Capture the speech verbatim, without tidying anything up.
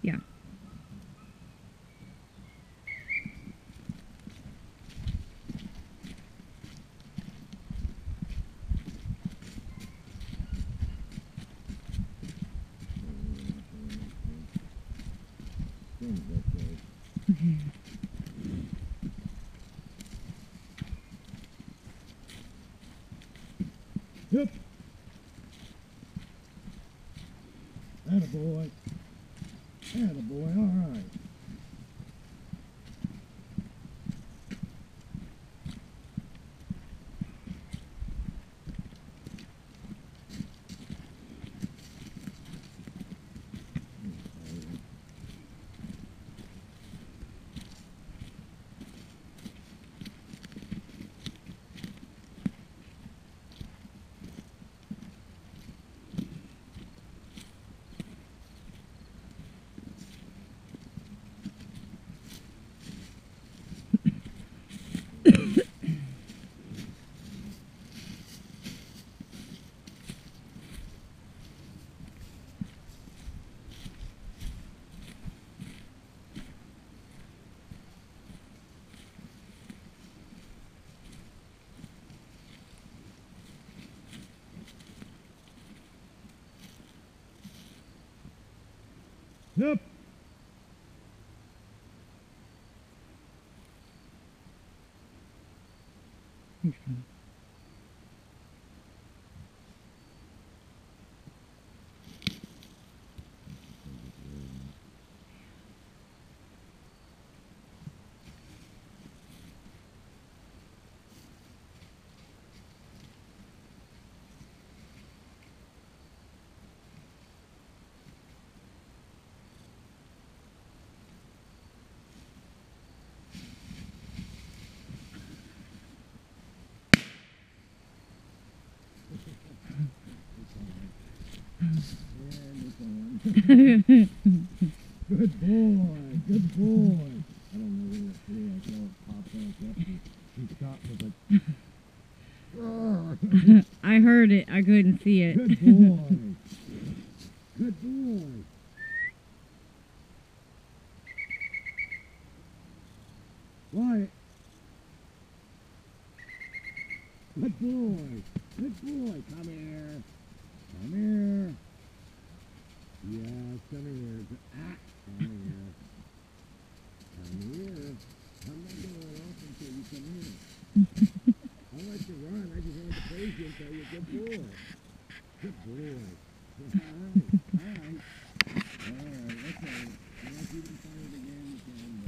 Yeah. Yep. Attaboy. Attaboy, all right. Yep. Good boy, good boy. I don't know where it flew. I saw it pop back up and he stopped with a I heard it. I couldn't see it. good boy. Good boy. Wyatt. Good boy. Good boy. Come here. Come here. Yes, come here. Ah, come here. Come here. I'm not going off until you come here. I like to run. I just wanted to praise you and tell you, good boy. Good boy. All right. All right. All right. That's all right. I like you to find it